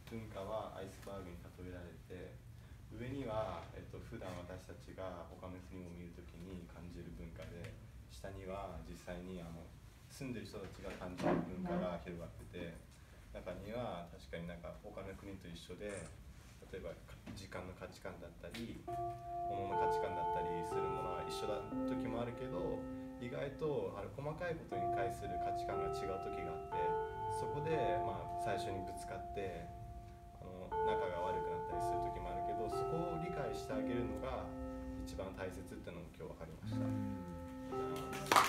文化はアイスバーグに例えられて、上には、普段私たちが他の国を見るときに感じる文化で、下には実際に住んでる人たちが感じる文化が広がってて、中には確かになんか他の国と一緒で、例えば時間の価値観だったり物の価値観だったりするものは一緒だ時もあるけど、意外と細かいことに対する価値観が違う時があって、そこで最初にぶつかって仲が悪くなったりする時もあるけど、そこを理解してあげるのが一番大切っていうのも今日分かりました。